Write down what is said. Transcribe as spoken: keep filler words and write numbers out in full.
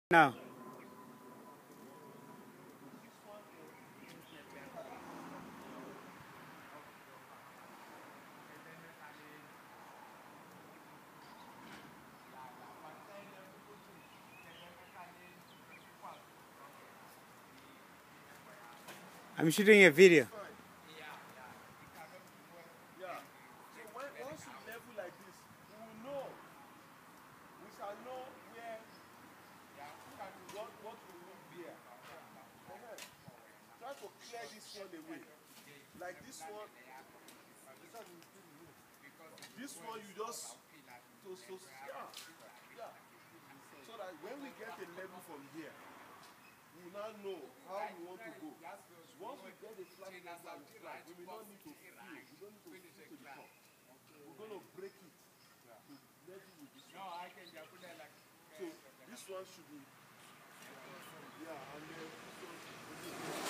Now. I'm shooting a video. Yeah. So when, once you level like this, we will know. We shall know where what what we will bear. Uh-huh. Try to clear this one away. Like this one. This one you just to so yeah. Yeah. So that when we get a level from here, we will now know how we want to go. Once we get a flat level and flat, we will not need to fill. We don't need to fill to the top. We're going to break it to level with this one. No, I can just put that like. So this one should be. Yeah, and then this one should be.